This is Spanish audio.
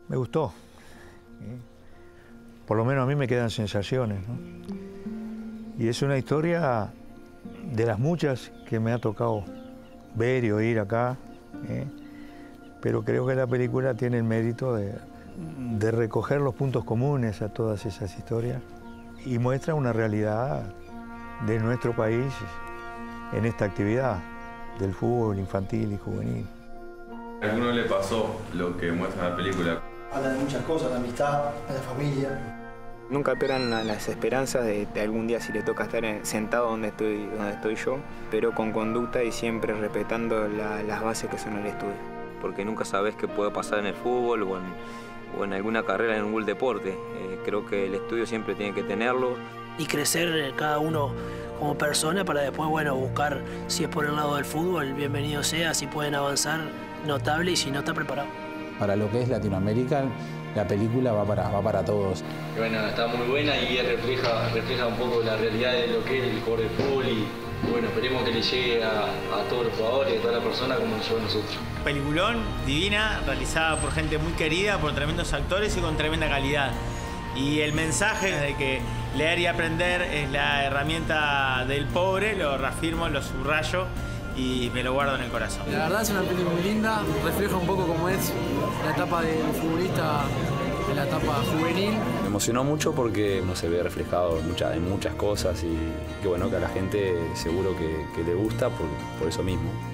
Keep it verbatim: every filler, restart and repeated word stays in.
Me gustó. ¿eh? Por lo menos a mí me quedan sensaciones, ¿no? Y es una historia de las muchas que me ha tocado ver y oír acá, ¿eh? Pero creo que la película tiene el mérito de, de recoger los puntos comunes a todas esas historias y muestra una realidad de nuestro país en esta actividad del fútbol infantil y juvenil. ¿A alguno le pasó lo que muestra la película? Habla de muchas cosas, la amistad, de la familia. Nunca pierdan las esperanzas de, de algún día si le toca estar en, sentado donde estoy, donde estoy yo, pero con conducta y siempre respetando la, las bases que son el estudio. Porque nunca sabes qué puede pasar en el fútbol o en, o en alguna carrera, en algún deporte. Eh, creo que el estudio siempre tiene que tenerlo. Y crecer cada uno como persona para después, bueno, buscar, si es por el lado del fútbol, bienvenido sea, si pueden avanzar, notable, y si no, está preparado. Para lo que es Latinoamérica, la película va para, va para todos. Bueno, está muy buena y refleja, refleja un poco la realidad de lo que es el jugador de fútbol y bueno, esperemos que le llegue a, a todos los jugadores y a todas las personas como nos llegó a nosotros. Peliculón, divina, realizada por gente muy querida, por tremendos actores y con tremenda calidad. Y el mensaje de que leer y aprender es la herramienta del pobre, lo reafirmo, lo subrayo y me lo guardo en el corazón. La verdad es una película muy linda, refleja un poco cómo es la etapa del futbolista en la etapa juvenil. Me emocionó mucho porque no se ve reflejado en muchas, en muchas cosas y que bueno, que a la gente seguro que, que le gusta por, por eso mismo.